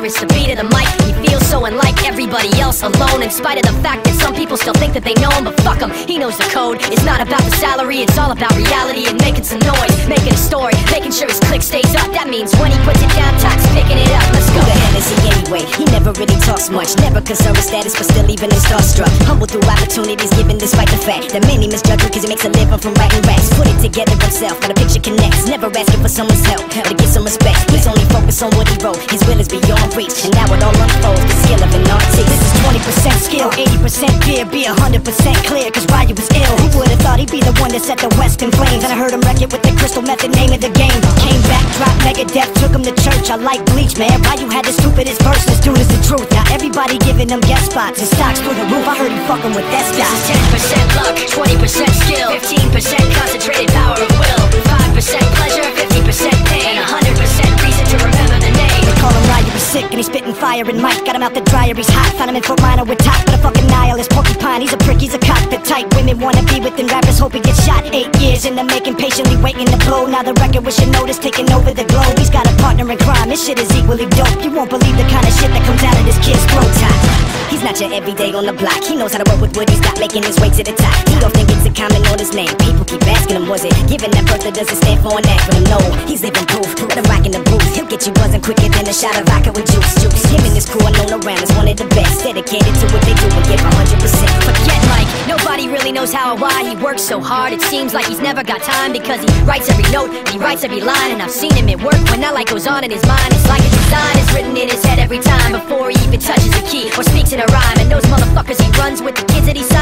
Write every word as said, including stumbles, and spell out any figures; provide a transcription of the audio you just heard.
It's the beat of the mic. He feels so unlike everybody else, alone, in spite of the fact that some people still think that they know him. But fuck him, he knows the code. It's not about the salary, it's all about reality and making some noise, making a story, making sure his click stays up. That means when he puts it down, Tox picking it up. Let's go. Who the hell is he anyway? He never really talks much, never concerned with status, but still even in starstruck. Humble through opportunities given despite the fact that many misjudge him cause he makes a living from writing raps. Put it together himself, but a picture connects. Never asking for someone's help, to get some respect. He's only focused on what he wrote, his will is beyond reach, and now it all unfolds, the skill of an artist. This is twenty percent skill, eighty percent fear, be one hundred percent clear, cause Ryu was ill. Who would've thought he'd be the one that set the West in flames? And I heard him wreck it with the crystal method, name of the game. Came back, dropped Megadeth, took him to church. I like Bleach, man, Ryu had the stupidest verse, this dude is the truth. Now everybody giving him guest spots and stocks through the roof. I heard he fucking with that stock. This is ten percent luck, twenty percent skill, fifteen percent concentrated power of will, five percent pleasure, fifty percent pain, and one hundred percent reason to remember the name. They call him Ryu, he's sick and he's spitting fire and Mike got him out the dryer, he's hot. Found him in Fort Minor with top, but a fucking nihilist porcupine. He's a prick, he's a cock, the type women wanna be within rappers, hope he gets shot. Eight years in the making, patiently waiting to blow. Now the record with your notice taking over the globe. He's got a partner in crime, this shit is equally dope. You won't believe the kind of shit that comes out of this kid's throat. He's not your everyday on the block, he knows how to work with what he's got, making his way to the top. He don't think it's a common on his name, people keep asking him was it given that birth, does it stand for an acronym? No, he's living proof, let him rock in the booth. He'll get you buzzing quicker than a shot of vodka with juice, juice. Him and his crew are known around as one of the best, dedicated to what they do and give one hundred percent. Forget Mike, nobody really knows how or why he works so hard. It seems like he's never got time because he writes every note, he writes every line. And I've seen him at work when that light goes on in his mind. It's like a design is written in his head every time before he even touches a key or speaks in a rhyme. And those motherfuckers he runs with, the kids that he